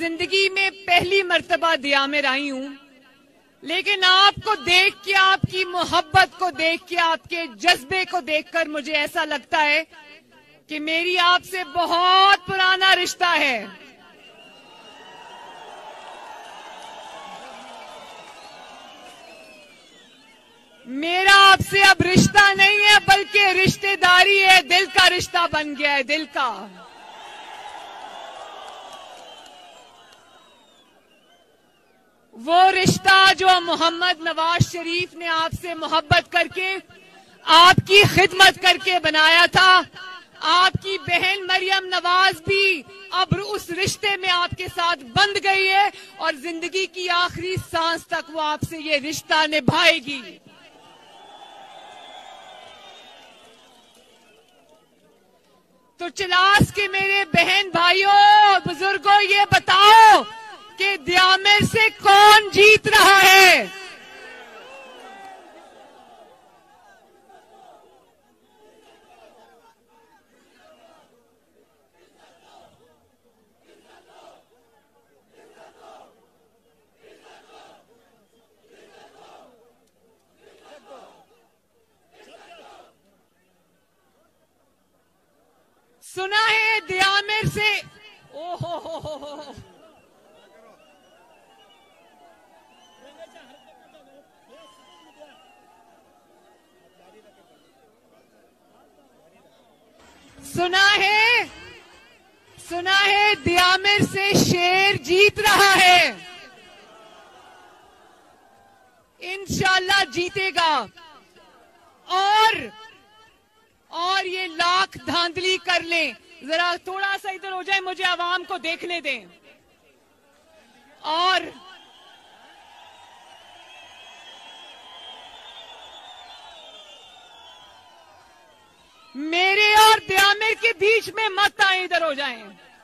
जिंदगी में पहली मर्तबा दिया में आई हूं, लेकिन आपको देख के, आपकी मोहब्बत को देख के, आपके जज्बे को देखकर मुझे ऐसा लगता है कि मेरी आपसे बहुत पुराना रिश्ता है। मेरा आपसे अब रिश्ता नहीं है, बल्कि रिश्तेदारी है, दिल का रिश्ता बन गया है, दिल का। वो रिश्ता जो मोहम्मद नवाज शरीफ ने आपसे मोहब्बत करके, आपकी खिदमत करके बनाया था। आपकी बहन मरियम नवाज भी अब उस रिश्ते में आपके साथ बंध गई है और जिंदगी की आखिरी सांस तक वो आपसे ये रिश्ता निभाएगी। तो चिलास के मेरे बहन भाइयों, बुजुर्गों, ये बताओ कि द्यामेर से कौन जीत रहा है? सुना है द्यामेर से, ओहो, सुना है द्यामेर से शेर जीत रहा है। इंशाल्लाह जीतेगा। और ये लाख धांधली कर लें, जरा थोड़ा सा इधर हो जाए, मुझे आवाम को देखने दें। और मेरे और द्यामेर के बीच में मत आए, इधर हो जाएं।